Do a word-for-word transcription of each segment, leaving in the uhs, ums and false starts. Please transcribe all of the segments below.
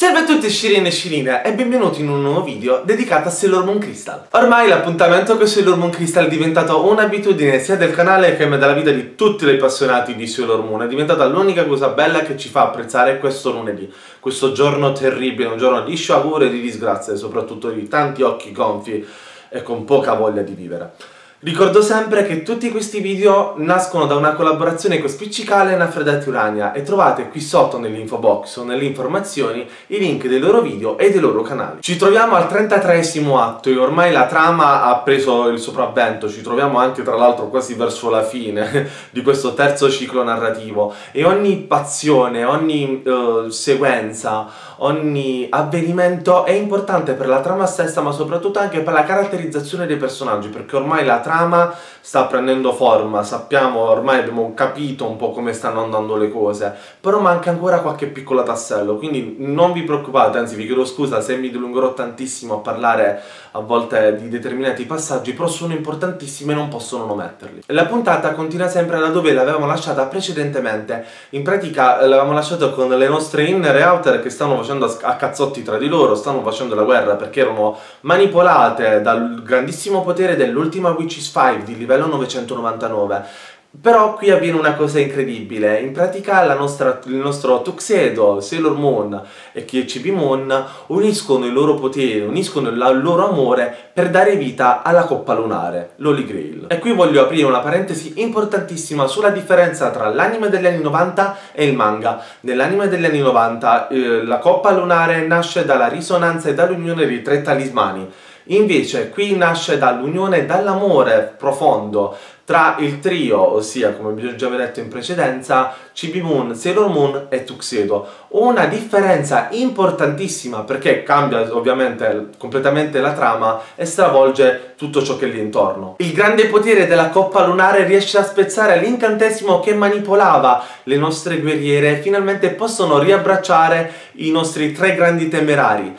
Salve a tutti Shirine e Shirine e benvenuti in un nuovo video dedicato a Sailor Moon Crystal. Ormai l'appuntamento con Sailor Moon Crystal è diventato un'abitudine sia del canale che della vita di tutti gli appassionati di Sailor Moon. È diventata l'unica cosa bella che ci fa apprezzare questo lunedì, questo giorno terribile, un giorno di sciagure e di disgrazie, soprattutto di tanti occhi gonfi e con poca voglia di vivere. Ricordo sempre che tutti questi video nascono da una collaborazione con Spiccicale e Nafredati Urania e trovate qui sotto nell'info box o nelle informazioni i link dei loro video e dei loro canali. Ci troviamo al trentatreesimo atto e ormai la trama ha preso il sopravvento, ci troviamo anche tra l'altro quasi verso la fine di questo terzo ciclo narrativo e ogni passione, ogni uh, sequenza, ogni avvenimento è importante per la trama stessa ma soprattutto anche per la caratterizzazione dei personaggi, perché ormai la trama sta prendendo forma, sappiamo, ormai abbiamo capito un po' come stanno andando le cose, però manca ancora qualche piccolo tassello, quindi non vi preoccupate, anzi vi chiedo scusa se mi dilungherò tantissimo a parlare a volte di determinati passaggi, però sono importantissimi e non posso non ometterli. La puntata continua sempre da dove l'avevamo lasciata precedentemente, in pratica l'avevamo lasciata con le nostre inner e outer che stanno facendo a cazzotti tra di loro, stanno facendo la guerra perché erano manipolate dal grandissimo potere dell'ultima Witch's Five di livello novecentonovantanove. Però qui avviene una cosa incredibile, in pratica la nostra, il nostro Tuxedo, Sailor Moon e C P Moon uniscono i loro poteri, uniscono il loro amore per dare vita alla coppa lunare, l'Holy Grail. E qui voglio aprire una parentesi importantissima sulla differenza tra l'anime degli anni novanta e il manga. Nell'anime degli anni novanta eh, la coppa lunare nasce dalla risonanza e dall'unione dei tre talismani. Invece qui nasce dall'unione e dall'amore profondo tra il trio, ossia come vi ho già detto in precedenza, C P Moon, Sailor Moon e Tuxedo. Una differenza importantissima perché cambia ovviamente completamente la trama e stravolge tutto ciò che è lì intorno. Il grande potere della coppa lunare riesce a spezzare l'incantesimo che manipolava le nostre guerriere e finalmente possono riabbracciare i nostri tre grandi temerari.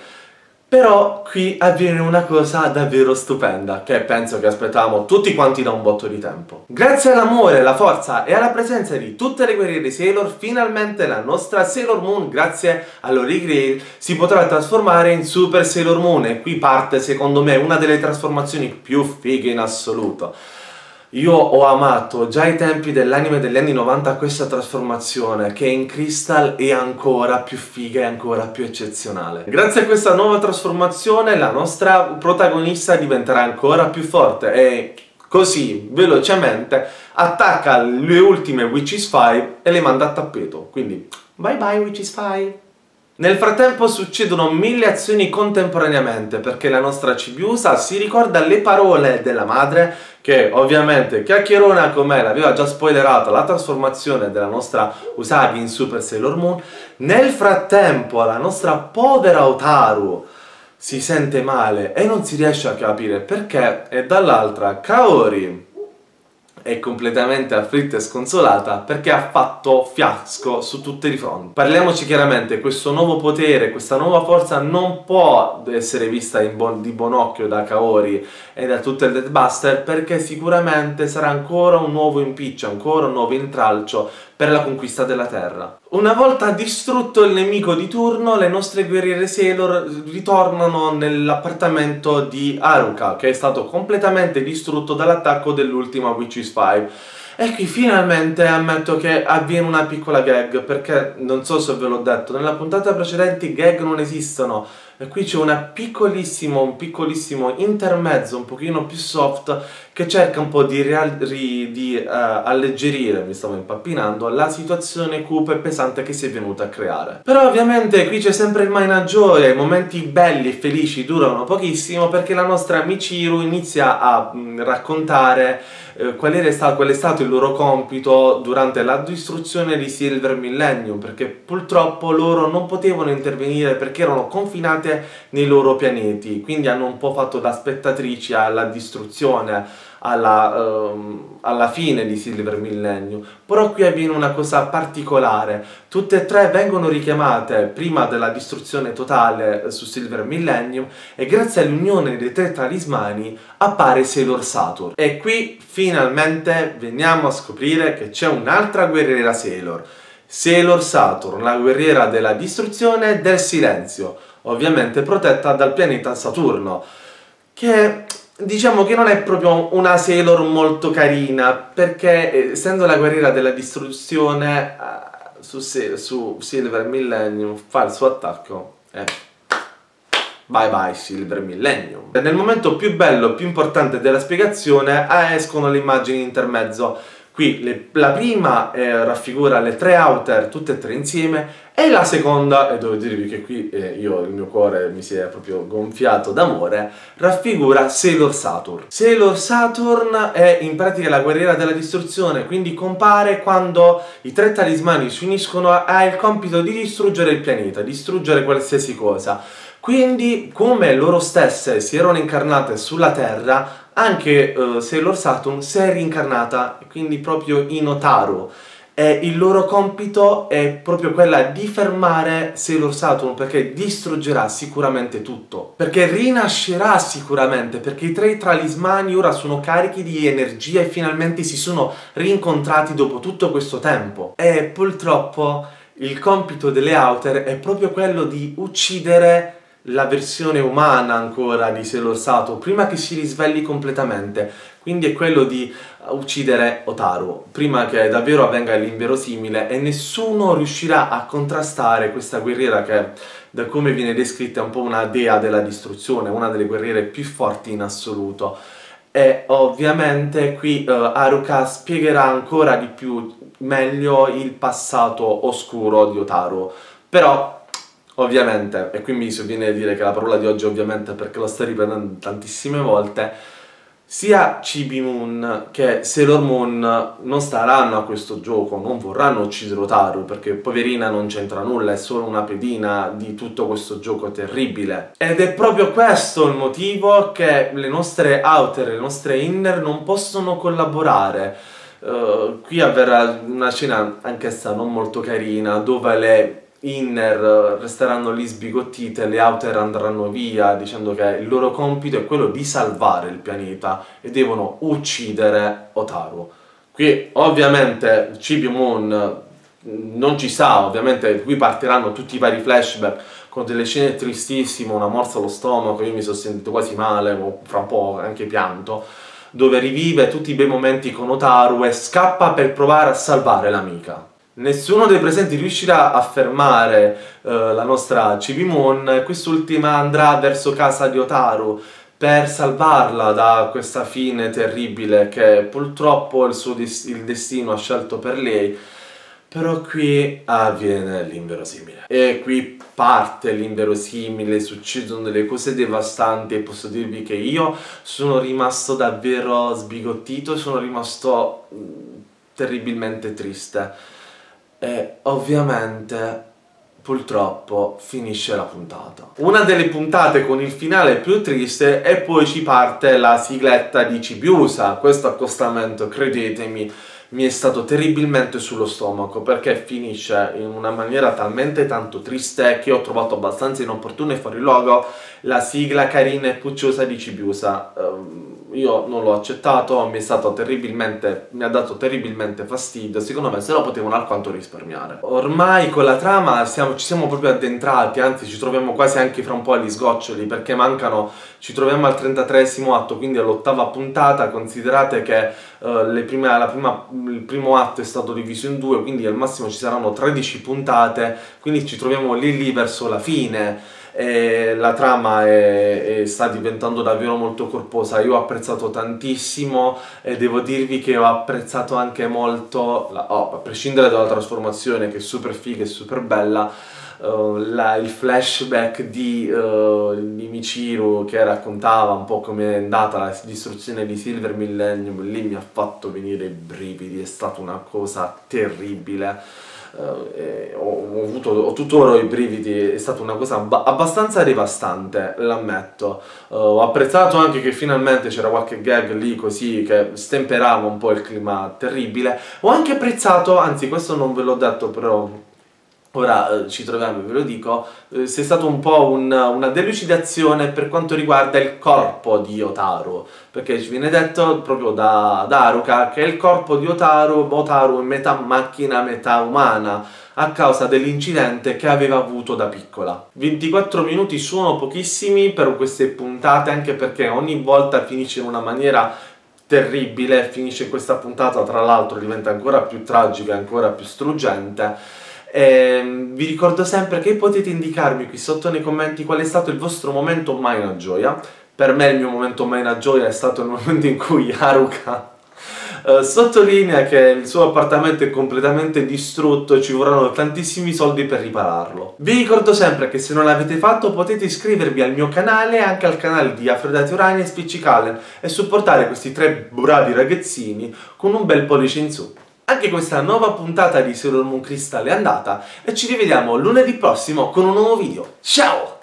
Però qui avviene una cosa davvero stupenda, che penso che aspettavamo tutti quanti da un botto di tempo. Grazie all'amore, alla forza e alla presenza di tutte le guerriere di Sailor, finalmente la nostra Sailor Moon, grazie all'Holy Grail, si potrà trasformare in Super Sailor Moon. E qui parte, secondo me, una delle trasformazioni più fighe in assoluto. Io ho amato già ai tempi dell'anime degli anni novanta questa trasformazione che in Crystal è ancora più figa e ancora più eccezionale. Grazie a questa nuova trasformazione la nostra protagonista diventerà ancora più forte e così velocemente attacca le ultime Witch's Five e le manda a tappeto. Quindi bye bye Witch's Five! Nel frattempo succedono mille azioni contemporaneamente perché la nostra Chibiusa si ricorda le parole della madre che ovviamente chiacchierona com'è l'aveva già spoilerato la trasformazione della nostra Usagi in Super Sailor Moon. Nel frattempo la nostra povera Otaru si sente male e non si riesce a capire perché e dall'altra Kaori è completamente afflitta e sconsolata perché ha fatto fiasco su tutti i fronti. Parliamoci chiaramente, questo nuovo potere, questa nuova forza non può essere vista in bon di buon occhio da Kaori e da tutto il Deathbuster perché sicuramente sarà ancora un nuovo impiccio, ancora un nuovo intralcio per la conquista della Terra. Una volta distrutto il nemico di turno, le nostre guerriere Sailor ritornano nell'appartamento di Haruka, che è stato completamente distrutto dall'attacco dell'ultima Witch's Five. E qui finalmente ammetto che avviene una piccola gag, perché non so se ve l'ho detto, nella puntata precedente i gag non esistono. E qui c'è una piccolissimo, un piccolissimo intermezzo, un pochino più soft, che cerca un po' di, ri, di uh, alleggerire, mi stavo impappinando, la situazione cupa e pesante che si è venuta a creare. Però ovviamente qui c'è sempre il mainaggiore, i momenti belli e felici durano pochissimo perché la nostra Michiru inizia a mh, raccontare eh, qual, era stato, qual è stato il loro compito durante la distruzione di Silver Millennium, perché purtroppo loro non potevano intervenire perché erano confinate nei loro pianeti, quindi hanno un po' fatto da spettatrici alla distruzione, alla, um, alla fine di Silver Millennium. Però qui avviene una cosa particolare, tutte e tre vengono richiamate prima della distruzione totale su Silver Millennium e grazie all'unione dei tre talismani appare Sailor Saturn. E qui finalmente veniamo a scoprire che c'è un'altra guerriera Sailor, Sailor Saturn, la guerriera della distruzione e del silenzio, ovviamente protetta dal pianeta Saturno, che diciamo che non è proprio una Sailor molto carina, perché essendo la guerriera della distruzione uh, su, su Silver Millennium fa il suo attacco e bye bye Silver Millennium. Nel momento più bello, più importante della spiegazione eh, escono le immagini in intermezzo. Qui le, la prima eh, raffigura le tre outer tutte e tre insieme, e la seconda, e devo dirvi che qui eh, io, il mio cuore mi si è proprio gonfiato d'amore, raffigura Sailor Saturn. Sailor Saturn è in pratica la guerriera della distruzione, quindi compare quando i tre talismani si uniscono, ha il compito di distruggere il pianeta, distruggere qualsiasi cosa. Quindi, come loro stesse si erano incarnate sulla Terra, anche uh, Sailor Saturn si è reincarnata, quindi proprio in Otaru. E il loro compito è proprio quella di fermare Sailor Saturn, perché distruggerà sicuramente tutto. Perché rinascerà sicuramente, perché i tre talismani ora sono carichi di energia e finalmente si sono rincontrati dopo tutto questo tempo. E purtroppo il compito delle outer è proprio quello di uccidere la versione umana ancora di Sailor Saturn prima che si risvegli completamente, quindi è quello di uccidere Otaru prima che davvero avvenga l'inverosimile, e nessuno riuscirà a contrastare questa guerriera che, da come viene descritta, è un po' una dea della distruzione, una delle guerriere più forti in assoluto. E ovviamente qui uh, Haruka spiegherà ancora di più meglio il passato oscuro di Otaru, però ovviamente, e qui mi sovviene a dire che la parola di oggi ovviamente perché lo sto ripetendo tantissime volte, sia Chibi Moon che Sailor Moon non staranno a questo gioco, non vorranno uccidere Otaru, perché poverina non c'entra nulla, è solo una pedina di tutto questo gioco terribile. Ed è proprio questo il motivo che le nostre outer, le nostre inner non possono collaborare. Uh, qui avverrà una scena anch'essa non molto carina, dove le inner resteranno lì sbigottite, le outer andranno via dicendo che il loro compito è quello di salvare il pianeta e devono uccidere Otaru. Qui ovviamente Chibi Moon non ci sa, ovviamente qui partiranno tutti i vari flashback con delle scene tristissime, una morsa allo stomaco, io mi sono sentito quasi male, fra un po' anche pianto, dove rivive tutti i bei momenti con Otaru e scappa per provare a salvare l'amica. Nessuno dei presenti riuscirà a fermare uh, la nostra Chibi Moon, quest'ultima andrà verso casa di Otaru per salvarla da questa fine terribile che purtroppo il suo des il destino ha scelto per lei. Però qui avviene l'inverosimile. E qui parte l'inverosimile, succedono delle cose devastanti e posso dirvi che io sono rimasto davvero sbigottito, sono rimasto mh, terribilmente triste. E ovviamente purtroppo finisce la puntata. Una delle puntate con il finale più triste, e poi ci parte la sigletta di Chibiusa. Questo accostamento, credetemi, mi è stato terribilmente sullo stomaco, perché finisce in una maniera talmente tanto triste che ho trovato abbastanza inopportuno e fuori luogo la sigla carina e pucciosa di Chibiusa. Um, io non l'ho accettato, mi è stato terribilmente, mi ha dato terribilmente fastidio, secondo me se lo potevano alquanto risparmiare. Ormai con la trama siamo, ci siamo proprio addentrati, anzi ci troviamo quasi anche fra un po' agli sgoccioli, perché mancano, ci troviamo al trentatreesimo atto, quindi all'ottava puntata. Considerate che uh, le prime, la prima, il primo atto è stato diviso in due, quindi al massimo ci saranno tredici puntate, quindi ci troviamo lì lì verso la fine. E la trama è, è, sta diventando davvero molto corposa. Io ho apprezzato tantissimo e devo dirvi che ho apprezzato anche molto, la, oh, a prescindere dalla trasformazione che è super figa e super bella, uh, la, il flashback di, uh, di Michiru che raccontava un po' come è andata la distruzione di Silver Millennium. Lì mi ha fatto venire i brividi, è stata una cosa terribile. Uh, eh, ho, ho avuto ho tuttora i brividi, è stata una cosa ab abbastanza devastante, l'ammetto. Uh, ho apprezzato anche che finalmente c'era qualche gag lì così che stemperava un po' il clima terribile. Ho anche apprezzato, anzi questo non ve l'ho detto, però ora eh, ci troviamo, ve lo dico, eh, sia stato un po' un, una delucidazione per quanto riguarda il corpo di Otaru, perché ci viene detto proprio da, da Haruka che il corpo di Otaru, Otaru è metà macchina, metà umana, a causa dell'incidente che aveva avuto da piccola. ventiquattro minuti sono pochissimi per queste puntate, anche perché ogni volta finisce in una maniera terribile, finisce questa puntata, tra l'altro diventa ancora più tragica, ancora più struggente. E vi ricordo sempre che potete indicarmi qui sotto nei commenti qual è stato il vostro momento mai una gioia. Per me il mio momento mai una gioia è stato il momento in cui Haruka Uh, sottolinea che il suo appartamento è completamente distrutto e ci vorranno tantissimi soldi per ripararlo. Vi ricordo sempre che se non l'avete fatto potete iscrivervi al mio canale e anche al canale di Aphrodite Urania e Spiccicallen e supportare questi tre bravi ragazzini con un bel pollice in su. Anche questa nuova puntata di Sailor Moon Crystal è andata e ci rivediamo lunedì prossimo con un nuovo video. Ciao!